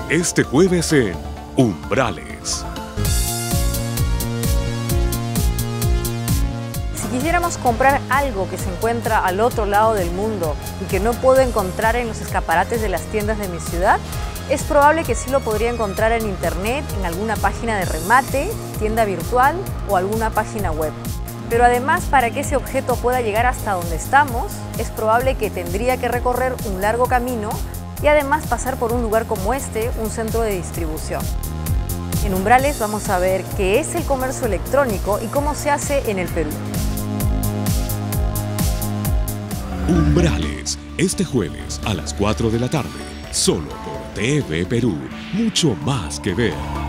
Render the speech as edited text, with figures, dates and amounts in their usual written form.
Este jueves en Umbrales. Si quisiéramos comprar algo que se encuentra al otro lado del mundo y que no puedo encontrar en los escaparates de las tiendas de mi ciudad, es probable que sí lo podría encontrar en internet, en alguna página de remate, tienda virtual o alguna página web. Pero además, para que ese objeto pueda llegar hasta donde estamos, es probable que tendría que recorrer un largo camino y además pasar por un lugar como este, un centro de distribución. En Umbrales vamos a ver qué es el comercio electrónico y cómo se hace en el Perú. Umbrales, este jueves a las 4 de la tarde, solo por TV Perú. Mucho más que ver.